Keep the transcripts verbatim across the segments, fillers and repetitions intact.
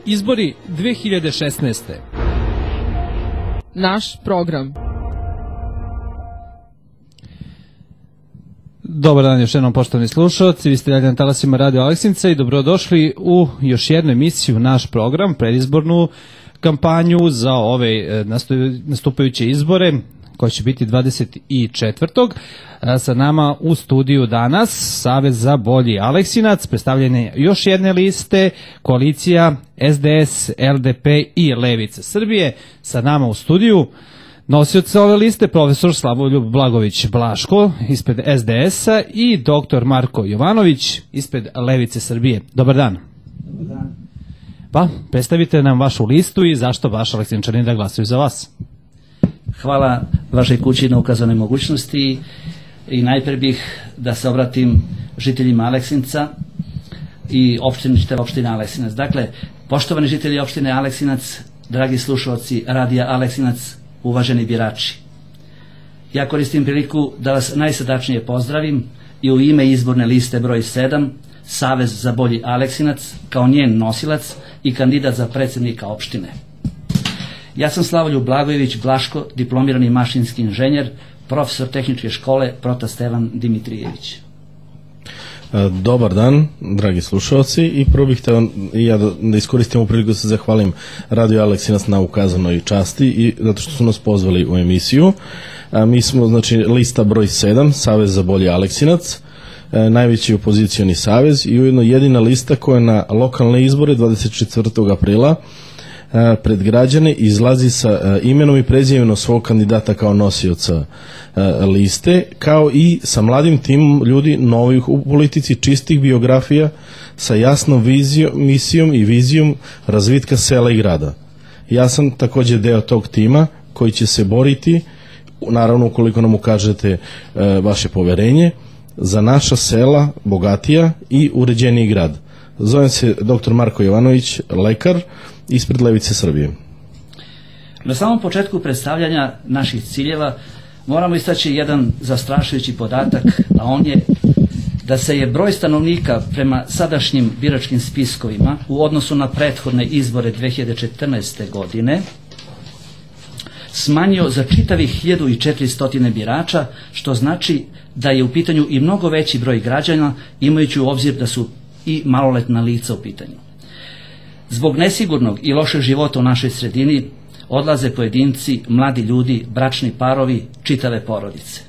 Izbori dve hiljade šesnaeste. Naš program. Dobar dan još jednom, poštovani slušalci, vi ste dalje na talasima Radio Aleksinca i dobrodošli u još jednu emisiju, naš program, predizbornu kampanju za ove nastupajuće izbore koji će biti dvadeset četvrtog Sa nama u studiju danas Savez za bolji Aleksinac, predstavljene još jedne liste, koalicija S D S, L D P i Levica Srbije. Sa nama u studiju nosioc ove liste profesor Slavoljub Blagović Blaško ispred S D S-a i doktor Marko Jovanović ispred Levice Srbije. Dobar dan. Dobar dan. Pa, predstavite nam vašu listu i zašto baš Aleksinčani da glasaju za vas. Hvala vašoj kući na ukazane mogućnosti i najpre bih da se obratim žiteljima Aleksinca i opštine, čitave opštine Aleksinac. Dakle, poštovani žitelji opštine Aleksinac, dragi slušalci Radija Aleksinac, uvaženi birači. Ja koristim priliku da vas najsrdačnije pozdravim i u ime izborne liste broj sedam, Savez za bolji Aleksinac, kao njen nosilac i kandidat za predsjednika opštine. Ja sam Slavoljub Blagojević Blaško, diplomirani mašinski inženjer, profesor tehničke škole Prota Stevan Dimitrijević. Dobar dan, dragi slušalci, i prvo bih htio i ja da, da iskoristim ovu priliku da se zahvalim Radio Aleksinac na ukazanoj časti i zato što su nas pozvali u emisiju. A, mi smo, znači, lista broj sedam, Savez za bolji Aleksinac, e, najveći opozicioni savez i ujedno jedina lista koja na lokalne izbore dvadeset četvrtog aprila pred građane izlazi sa imenom i prezimenom svog kandidata kao nosioca liste, kao i sa mladim timom ljudi novih u politici, čistih biografija sa jasnom vizijom, misijom i vizijom razvitka sela i grada. Ja sam također deo tog tima koji će se boriti, naravno ukoliko nam ukažete vaše poverenje, za naša sela bogatija i uređeniji grad. Zovem se doktor Marko Jovanović, lekar ispred Levice Srbije. Na samom početku predstavljanja naših ciljeva moramo istaći jedan zastrašujući podatak, a on je da se je broj stanovnika prema sadašnjim biračkim spiskovima u odnosu na prethodne izbore dve hiljade četrnaeste. godine smanjio za čitavih hiljadu četiristo birača, što znači da je u pitanju i mnogo veći broj građana, imajući u obzir da su i maloletna lica u pitanju. Zbog nesigurnog i lošeg života u našoj sredini odlaze pojedinci, mladi ljudi, bračni parovi, čitave porodice.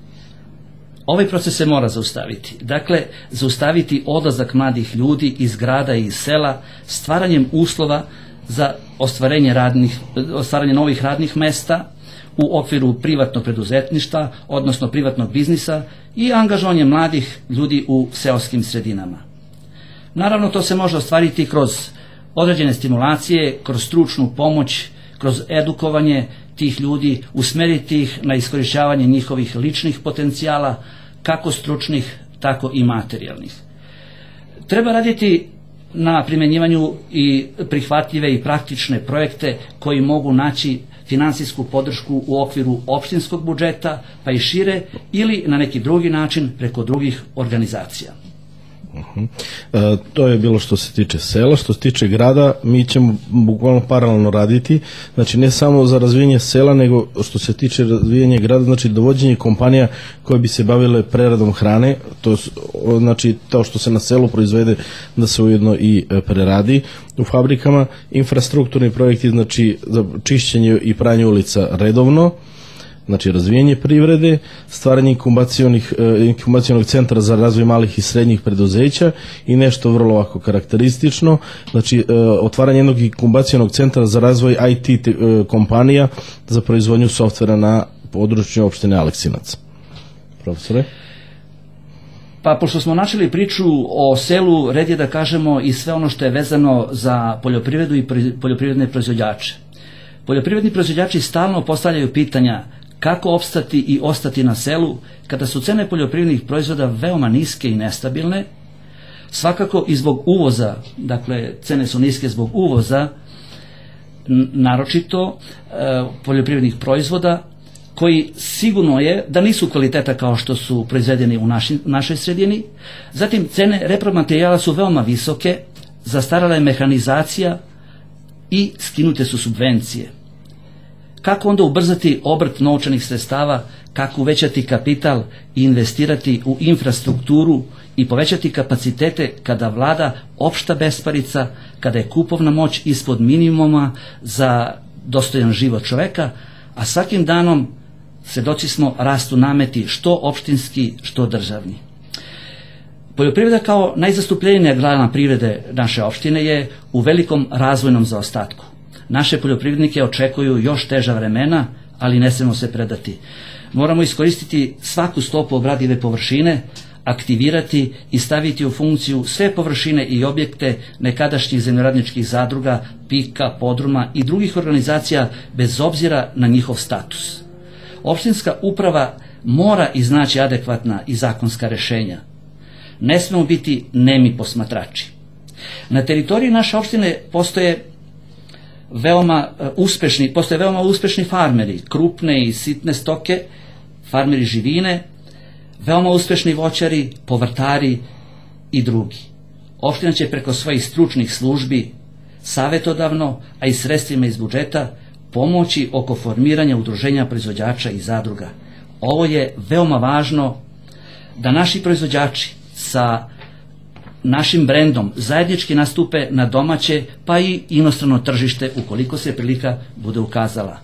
Ovaj proces se mora zaustaviti. Dakle, zaustaviti odlazak mladih ljudi iz grada i iz sela stvaranjem uslova za ostvarenje, radnih, ostvarenje novih radnih mesta u okviru privatnog preduzetništva, odnosno privatnog biznisa i angažovanje mladih ljudi u seoskim sredinama. Naravno, to se može ostvariti kroz određene stimulacije, kroz stručnu pomoć, kroz edukovanje tih ljudi, usmeriti ih na iskorišćavanje njihovih ličnih potencijala, kako stručnih, tako i materijalnih. Treba raditi na primjenjivanju i prihvatljive i praktične projekte koji mogu naći finansijsku podršku u okviru opštinskog budžeta, pa i šire, ili na neki drugi način preko drugih organizacija. Uh-huh. E, to je bilo što se tiče sela. Što se tiče grada, mi ćemo bukvalno paralelno raditi, znači ne samo za razvijenje sela, nego što se tiče razvijenja grada, znači dovođenje kompanija koje bi se bavile preradom hrane, to znači to što se na selu proizvede da se ujedno i preradi u fabrikama, infrastrukturni projekti, znači za čišćenje i pranje ulica redovno, znači razvijenje privrede, stvaranje inkubacionih, inkubacionog centra za razvoj malih i srednjih preduzeća i nešto vrlo ovako karakteristično, znači otvaranje jednog inkubacionog centra za razvoj I T kompanija za proizvodnju softvera na području opštine Aleksinac. Profesore? Pa pošto smo načeli priču o selu, red je da kažemo i sve ono što je vezano za poljoprivredu i poljoprivredne proizvođače. Poljoprivredni proizvođači stalno postavljaju pitanja kako opstati i ostati na selu kada su cene poljoprivrednih proizvoda veoma niske i nestabilne, svakako i zbog uvoza, dakle cene su niske zbog uvoza, naročito e, poljoprivrednih proizvoda koji sigurno je da nisu kvaliteta kao što su proizvedeni u naši, našoj sredini. Zatim cene repromaterijala su veoma visoke, zastarala je mehanizacija, i skinute su subvencije. Kako onda ubrzati obrt novčanih sredstava, kako uvećati kapital i investirati u infrastrukturu i povećati kapacitete kada vlada opšta besparica, kada je kupovna moć ispod minimuma za dostojan život čoveka, a svakim danom svedoci smo rastu nameti što opštinski, što državni. Poljoprivreda kao najzastupljenija grana privrede naše opštine je u velikom razvojnom zaostatku. Naše poljoprivrednike očekuju još teža vremena, ali ne smemo se predati. Moramo iskoristiti svaku stopu obradive površine, aktivirati i staviti u funkciju sve površine i objekte nekadašnjih zemljoradničkih zadruga, pika, podruma i drugih organizacija bez obzira na njihov status. Opštinska uprava mora iznaći adekvatna i zakonska rešenja. Ne smemo biti nemi posmatrači. Na teritoriji naše opštine postoje veoma uspešni, postoje veoma uspešni farmeri, krupne i sitne stoke, farmeri živine, veoma uspešni voćari, povrtari i drugi. Opština će preko svojih stručnih službi savetodavno, a i sredstvima iz budžeta pomoći oko formiranja udruženja proizvođača i zadruga. Ovo je veoma važno da naši proizvođači sa našim brendom zajednički nastupe na domaće pa i inostrano tržište ukoliko se prilika bude ukazala.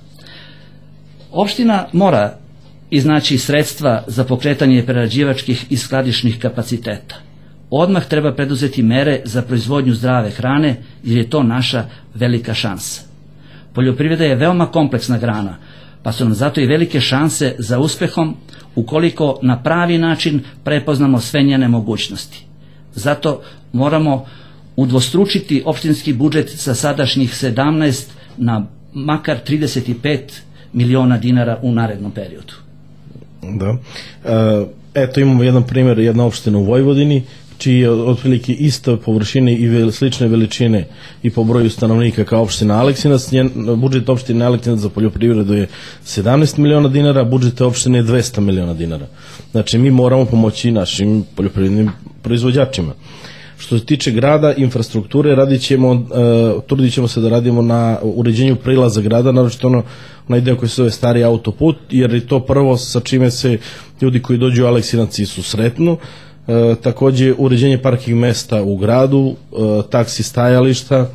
Opština mora iznaći sredstva za pokretanje prerađivačkih i skladišnih kapaciteta. Odmah treba preduzeti mere za proizvodnju zdrave hrane jer je to naša velika šansa. Poljoprivreda je veoma kompleksna grana, pa su nam zato i velike šanse za uspehom ukoliko na pravi način prepoznamo sve njene mogućnosti. Zato moramo udvostručiti opštinski budžet sa sadašnjih sedamnaest na makar trideset pet miliona dinara u narednom periodu. Da. Eto, imamo jedan primjer, jedna opština u Vojvodini, čiji je otprilike iste površine i slične veličine i po broju stanovnika kao opština Aleksinac. Njen budžet opštine Aleksinac za poljoprivredu je sedamnaest miliona dinara, budžet opštine je dvesta miliona dinara. Znači, mi moramo pomoći našim poljoprivrednim proizvođačima. Što se tiče grada, infrastrukture, radit ćemo, uh, trudit ćemo se da radimo na uređenju prilaza grada, naročito ono, onaj deo koji se zove stari autoput, jer je to prvo sa čime se ljudi koji dođu u Aleksinac i susretnu. E, takođe uređenje parking mesta u gradu, e, taksi stajališta. E,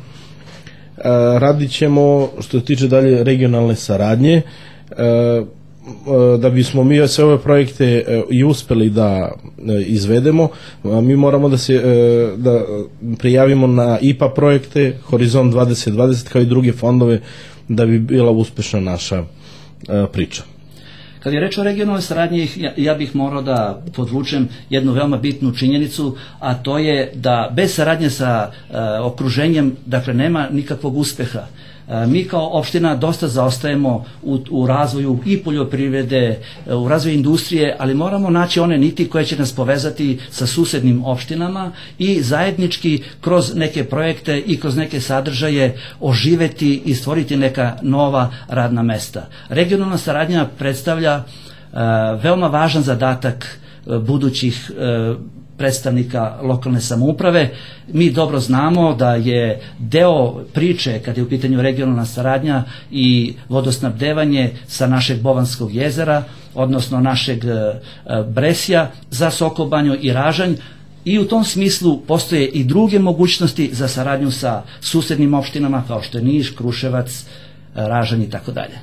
radit ćemo, što se tiče dalje regionalne saradnje, e, e, da bismo mi sve ove projekte e, i uspeli da e, izvedemo, a mi moramo da se e, da prijavimo na I P A projekte, Horizont dvadeset dvadeset kao i druge fondove da bi bila uspešna naša e, priča. Kad je reč o regionalnoj saradnji, ja, ja bih morao da podvučem jednu veoma bitnu činjenicu, a to je da bez saradnje sa e, okruženjem, dakle, nema nikakvog uspeha. E, mi kao opština dosta zaostajemo u, u razvoju i poljoprivrede, e, u razvoju industrije, ali moramo naći one niti koje će nas povezati sa susednim opštinama i zajednički kroz neke projekte i kroz neke sadržaje oživeti i stvoriti neka nova radna mesta. Regionalna saradnja predstavlja e, veoma važan zadatak e, budućih e, predstavnika lokalne samouprave. Mi dobro znamo da je deo priče kad je u pitanju regionalna saradnja i vodosnabdevanje sa našeg Bovanskog jezera, odnosno našeg Bresja za Sokobanju i Ražanj, i u tom smislu postoje i druge mogućnosti za saradnju sa susednim opštinama kao što je Niš, Kruševac, Ražanj i tako dalje.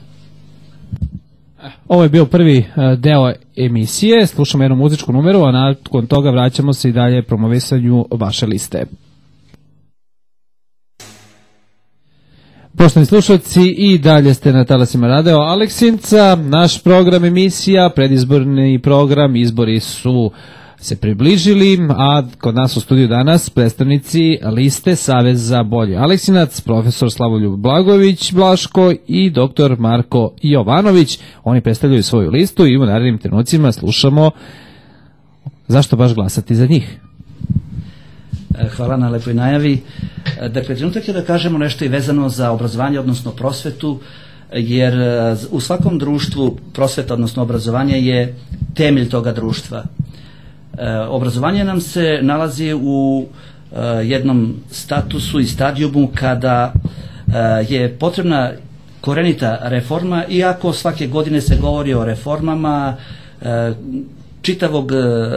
Ovo je bio prvi deo emisije, slušamo jednu muzičku numeru, a nakon toga vraćamo se i dalje promovisanju vaše liste. Poštovani slušalci, i dalje ste na talasima Radio Aleksinca, naš program emisija, predizborni program, izbori su se približili, a kod nas u studiju danas predstavnici liste Savez za bolji Aleksinac, profesor Slavoljub Blagojević Blaško i doktor Marko Jovanović. Oni predstavljaju svoju listu i u narednim trenucima slušamo zašto baš glasati za njih. Hvala na lepoj najavi. Dakle, trenutak je da kažemo nešto i vezano za obrazovanje, odnosno prosvetu, jer u svakom društvu prosveta, odnosno obrazovanje je temelj toga društva. Obrazovanje nam se nalazi u jednom statusu i stadijumu kada je potrebna korenita reforma, iako svake godine se govori o reformama čitavog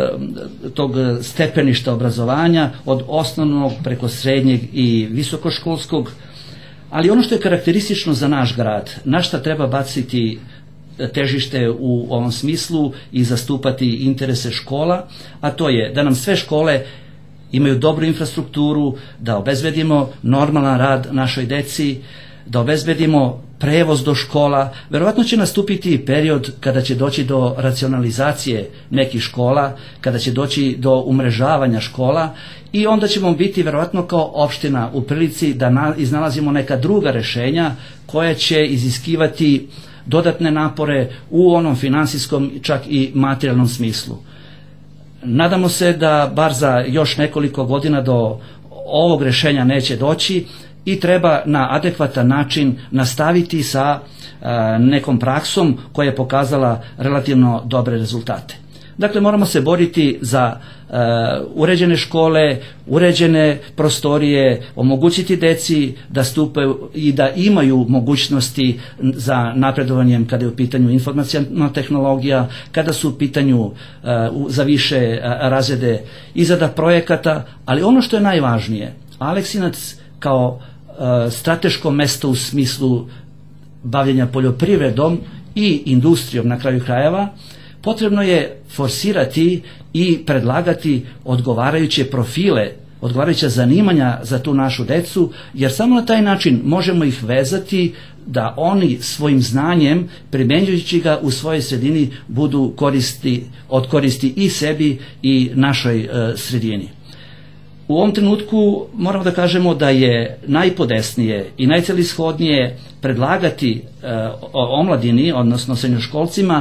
tog stepeništa obrazovanja, od osnovnog preko srednjeg i visokoškolskog, ali ono što je karakteristično za naš grad, na šta treba baciti težište u ovom smislu i zastupati interese škola, a to je da nam sve škole imaju dobru infrastrukturu, da obezbedimo normalan rad našoj deci, da obezbedimo prevoz do škola. Verovatno će nastupiti period kada će doći do racionalizacije nekih škola, kada će doći do umrežavanja škola i onda ćemo biti verovatno kao opština u prilici da iznalazimo neka druga rešenja koja će iziskivati dodatne napore u onom finansijskom, čak i materijalnom smislu. Nadamo se da bar za još nekoliko godina do ovog rešenja neće doći i treba na adekvatan način nastaviti sa nekom praksom koja je pokazala relativno dobre rezultate. Dakle, moramo se boriti za uh, uređene škole, uređene prostorije, omogućiti deci da stupaju i da imaju mogućnosti za napredovanjem kada je u pitanju informacijna tehnologija, kada su u pitanju uh, za više uh, razrede izrada projekata, ali ono što je najvažnije, Aleksinac kao uh, strateško mesto u smislu bavljenja poljoprivredom i industrijom na kraju krajeva, potrebno je forsirati i predlagati odgovarajuće profile, odgovarajuća zanimanja za tu našu decu, jer samo na taj način možemo ih vezati da oni svojim znanjem, primenjujući ga u svojoj sredini, budu koristi, od koristi i sebi i našoj e, sredini. U ovom trenutku moramo da kažemo da je najpodesnije i najcelishodnije predlagati e, omladini, odnosno srednjoškolcima,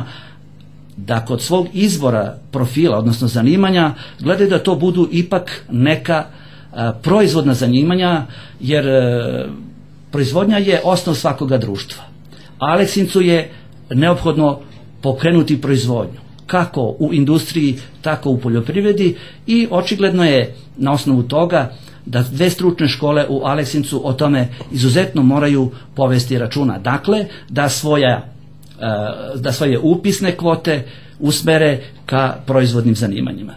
da kod svog izbora profila, odnosno zanimanja, gledaju da to budu ipak neka a, proizvodna zanimanja, jer a, proizvodnja je osnov svakoga društva. Aleksincu je neophodno pokrenuti proizvodnju, kako u industriji, tako u poljoprivredi, i očigledno je na osnovu toga da dve stručne škole u Aleksincu o tome izuzetno moraju povesti računa. Dakle, da svoja da svoje upisne kvote usmere ka proizvodnim zanimanjima.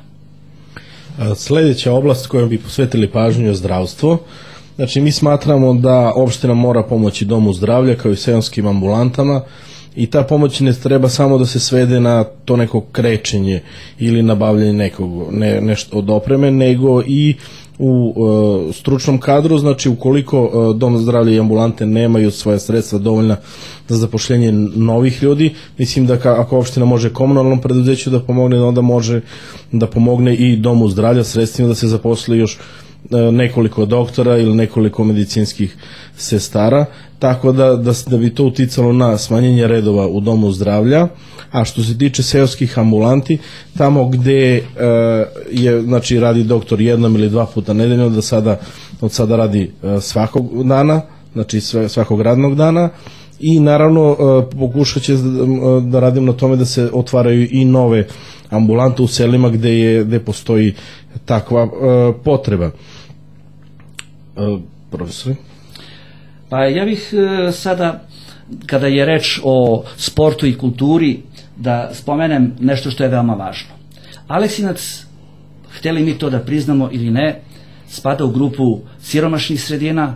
Sljedeća oblast kojom bi posvetili pažnju je zdravstvo. Znači, mi smatramo da opština mora pomoći domu zdravlja kao i seoskim ambulantama, i ta pomoć ne treba samo da se svede na to neko krećenje ili nabavljanje nekog, ne, nešto od opreme, nego i u e, stručnom kadru. Znači, ukoliko e, dom zdravlja i ambulante nemaju svoje sredstva dovoljna za zapošljenje novih ljudi, mislim da ka, ako opština može komunalnom preduzeću da pomogne, onda može da pomogne i domu zdravlja sredstvima da se zaposli još e, nekoliko doktora ili nekoliko medicinskih sestara, tako da, da, da bi to uticalo na smanjenje redova u domu zdravlja. A što se tiče seoskih ambulanti, tamo gde e, je, znači, radi doktor jednom ili dva puta nedeljno, da sada, od sada radi e, svakog dana, znači sve, svakog radnog dana, i naravno e, pokušat će da, da radim na tome da se otvaraju i nove ambulante u selima gde, je, gde postoji takva e, potreba. E, profesori? Pa ja bih e, sada, kada je reč o sportu i kulturi, da spomenem nešto što je veoma važno. Aleksinac, hteli mi to da priznamo ili ne, spada u grupu siromašnih sredina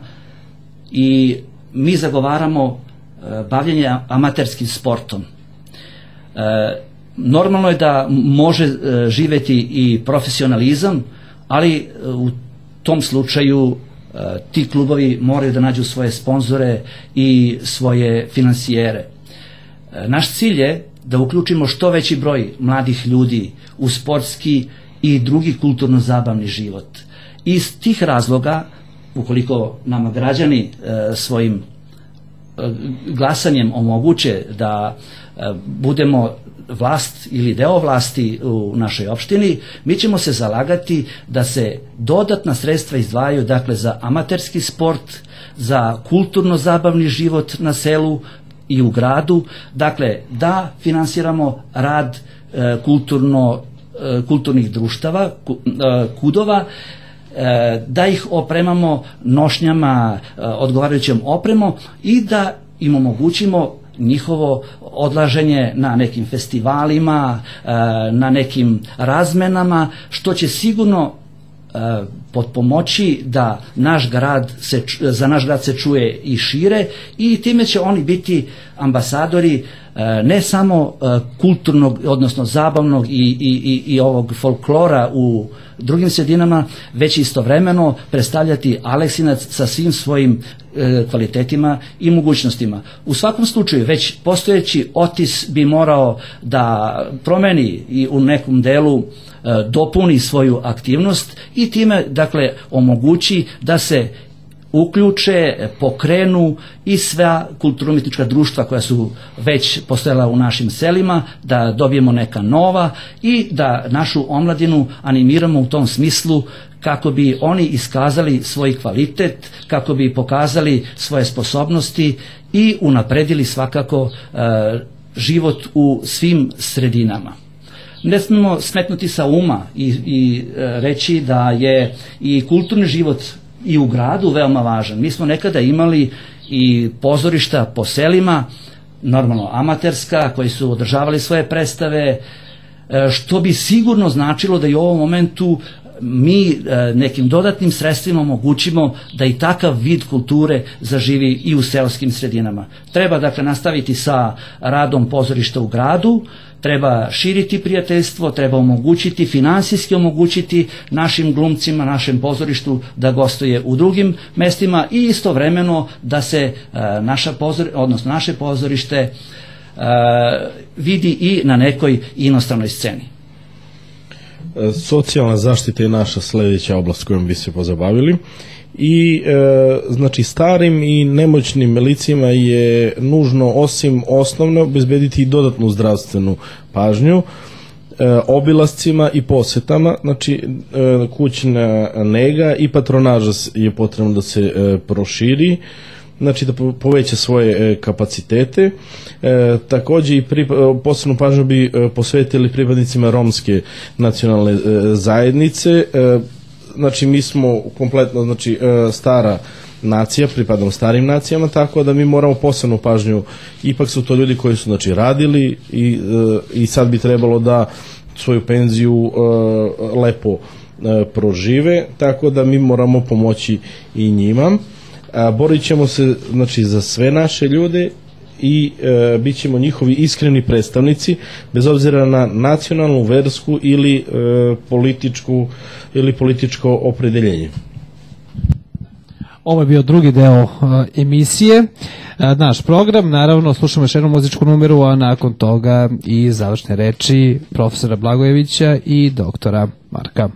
i mi zagovaramo e, bavljenje amaterskim sportom. E, normalno je da može e, živeti i profesionalizam, ali e, u tom slučaju e, ti klubovi moraju da nađu svoje sponzore i svoje finansijere. E, naš cilj je da uključimo što veći broj mladih ljudi u sportski i drugi kulturno-zabavni život. Iz tih razloga, ukoliko nam građani e, svojim e, glasanjem omoguće da e, budemo vlast ili deo vlasti u našoj opštini, mi ćemo se zalagati da se dodatna sredstva izdvajaju, dakle, za amaterski sport, za kulturno-zabavni život na selu i u gradu, dakle, da finansiramo rad e, kulturno, e, kulturnih društava, ku, e, kudova, da ih opremamo nošnjama, odgovarajućom opremom i da im omogućimo njihovo odlaženje na nekim festivalima, na nekim razmenama, što će sigurno potpomoći da naš grad se, za naš grad se čuje i šire, i time će oni biti ambasadori ne samo kulturnog, odnosno zabavnog i, i, i ovog folklora u drugim sredinama, već istovremeno predstavljati Aleksinac sa svim svojim e, kvalitetima i mogućnostima. U svakom slučaju, već postojeći Otis bi morao da promeni i u nekom delu e, dopuni svoju aktivnost i time, dakle, omogući da se uključe, pokrenu i sva kulturno-umjetnička društva koja su već postojala u našim selima, da dobijemo neka nova i da našu omladinu animiramo u tom smislu kako bi oni iskazali svoj kvalitet, kako bi pokazali svoje sposobnosti i unapredili svakako e, život u svim sredinama. Ne smemo smetnuti sa uma i, i e, reći da je i kulturni život i u gradu veoma važan. Mi smo nekada imali i pozorišta po selima, normalno amaterska, koji su održavali svoje predstave, što bi sigurno značilo da i u ovom momentu mi nekim dodatnim sredstvima omogućimo da i takav vid kulture zaživi i u seoskim sredinama. Treba, dakle, nastaviti sa radom pozorišta u gradu, treba širiti prijateljstvo, treba omogućiti, finansijski omogućiti našim glumcima, našem pozorištu da gostuje u drugim mestima i istovremeno da se uh, naša pozor, odnosno naše pozorište uh, vidi i na nekoj inostranoj sceni. Socijalna zaštita je naša sledeća oblast kojom bi se pozabavili. I e, znači starim i nemoćnim licima je nužno, osim osnovno, obezbediti i dodatnu zdravstvenu pažnju, e, obilascima i posetama, znači e, kućna nega i patronaža je potrebno da se e, proširi, znači da poveća svoje e, kapacitete. E, takođe i pripa, posebnu pažnju bi e, posvetili pripadnicima romske nacionalne e, zajednice. E, Znači, mi smo kompletno, znači, stara nacija, pripadamo starim nacijama, tako da mi moramo posebnu pažnju, ipak su to ljudi koji su, znači, radili i, i sad bi trebalo da svoju penziju lepo prožive, tako da mi moramo pomoći i njima. Borit ćemo se, znači, za sve naše ljude i e, bit ćemo njihovi iskreni predstavnici, bez obzira na nacionalnu, versku ili e, političku ili političko opredeljenje. Ovo je bio drugi deo uh, emisije, uh, naš program. Naravno, slušamo još jednu muzičku numeru, a nakon toga i završne reči profesora Blagojevića i doktora Marka.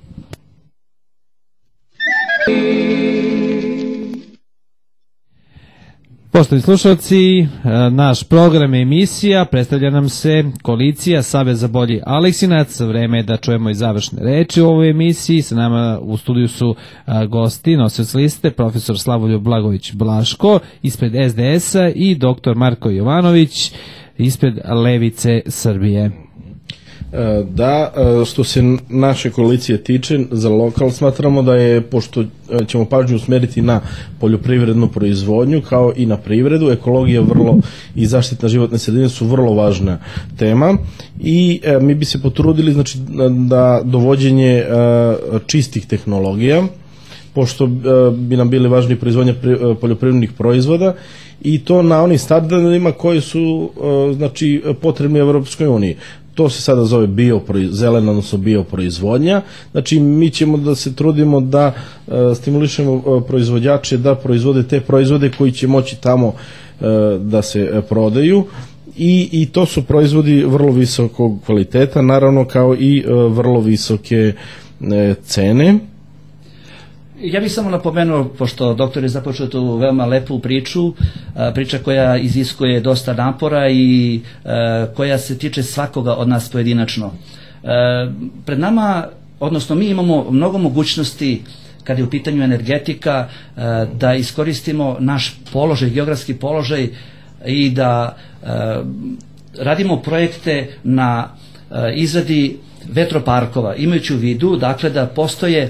Poštovani slušalci, naš program je emisija, predstavlja nam se koalicija Savez za bolji Aleksinac. Vreme je da čujemo i završne reči u ovoj emisiji. Sa nama u studiju su gosti, nosioc liste, profesor Slavoljub Blagojević Blaško ispred S D S-a i doktor Marko Jovanović ispred Levice Srbije. Da, što se naše koalicije tiče, za lokal smatramo da je, pošto ćemo pažnju usmeriti na poljoprivrednu proizvodnju kao i na privredu, ekologija vrlo i zaštita životne sredine su vrlo važna tema i mi bi se potrudili, znači, da dovođenje čistih tehnologija, pošto bi nam bili važni proizvodnja poljoprivrednih proizvoda, i to na onim standardima koji su, znači, potrebni u Evropskoj uniji. To se sada zove bio, zelena, odnosno bioproizvodnja. Znači, mi ćemo da se trudimo da e, stimulišemo proizvođače da proizvode te proizvode koji će moći tamo e, da se prodaju i, i to su proizvodi vrlo visokog kvaliteta, naravno kao i e, vrlo visoke e, cene. Ja bih samo napomenuo, pošto doktor je započeo tu veoma lepu priču, priča koja iziskuje dosta napora i koja se tiče svakoga od nas pojedinačno. Pred nama, odnosno mi imamo mnogo mogućnosti kad je u pitanju energetika, da iskoristimo naš položaj, geografski položaj i da radimo projekte na izradi vetroparkova, imajući u vidu, dakle, da postoje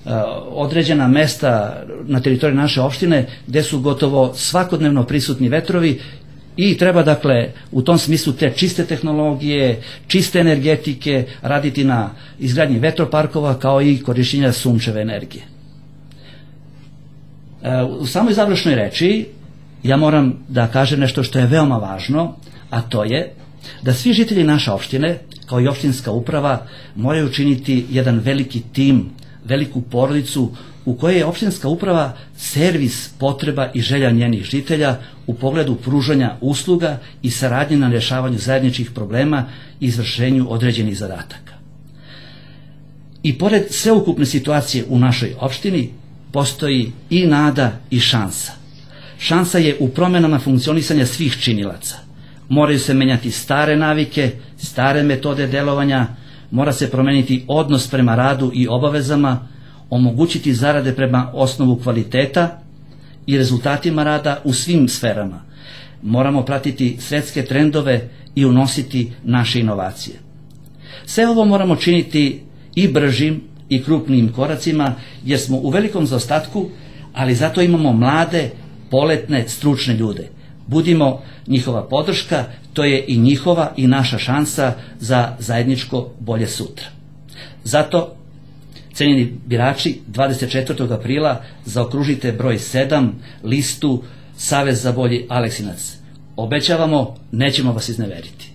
određena mesta na teritoriji naše opštine gde su gotovo svakodnevno prisutni vetrovi i treba dakle u tom smislu te čiste tehnologije, čiste energetike raditi na izgradnji vetroparkova kao i korišćenja sunčeve energije. U samoj završnoj reči ja moram da kažem nešto što je veoma važno, a to je da svi žitelji naše opštine, kao i opštinska uprava, moraju učiniti jedan veliki tim, veliku porodicu u kojoj je opštinska uprava servis potreba i želja njenih žitelja u pogledu pružanja usluga i saradnje na rješavanju zajedničkih problema i izvršenju određenih zadataka. I pored sveukupne situacije u našoj opštini postoji i nada i šansa. Šansa je u promenama funkcionisanja svih činilaca. Moraju se menjati stare navike, stare metode delovanja, mora se promeniti odnos prema radu i obavezama, omogućiti zarade prema osnovu kvaliteta i rezultatima rada u svim sferama. Moramo pratiti svetske trendove i unositi naše inovacije. Sve ovo moramo činiti i bržim i krupnijim koracima, jer smo u velikom zaostatku, ali zato imamo mlade, poletne, stručne ljude. Budimo njihova podrška, to je i njihova i naša šansa za zajedničko bolje sutra. Zato, cenjeni birači, dvadeset četvrtog aprila zaokružite broj sedam, listu Savez za bolji Aleksinac. Obećavamo, nećemo vas izneveriti.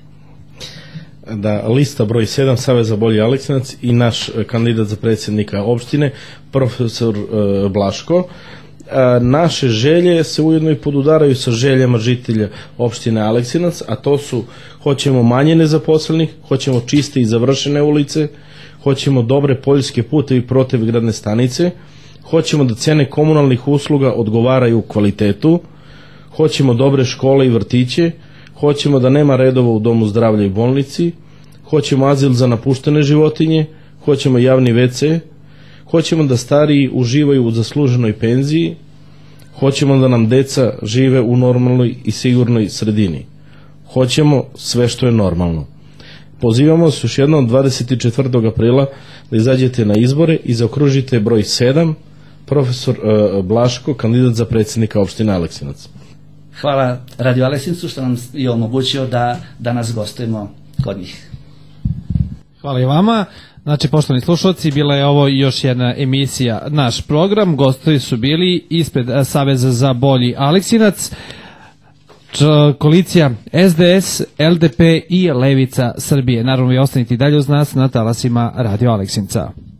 Da, lista broj sedam, Savez za bolji Aleksinac i naš kandidat za predsjednika opštine, profesor e, Blaško. E, naše želje se ujedno i podudaraju sa željama žitelja opštine Aleksinac, a to su: hoćemo manje nezaposlenih, hoćemo čiste i završene ulice, hoćemo dobre poljske puteve i protivgradne stanice, hoćemo da cene komunalnih usluga odgovaraju kvalitetu, hoćemo dobre škole i vrtiće, hoćemo da nema redova u domu zdravlja i bolnici, hoćemo azil za napuštene životinje, hoćemo javni ve ce, hoćemo da stariji uživaju u zasluženoj penziji, hoćemo da nam deca žive u normalnoj i sigurnoj sredini. Hoćemo sve što je normalno. Pozivamo se još jednom dvadeset četvrtog aprila da izađete na izbore i zaokružite broj sedam, profesor uh, Blaško, kandidat za predsjednika opštine Aleksinac. Hvala Radio Aleksincu što nam je omogućio da danas gostujemo kod njih. Hvala i vama. Znači, poštovani slušalci, bila je ovo još jedna emisija, naš program. Gostovi su bili ispred Saveza za bolji Aleksinac, koalicija es de es, el de pe i Levica Srbije. Naravno, vi ostanite i dalje uz nas na talasima Radio Aleksinca.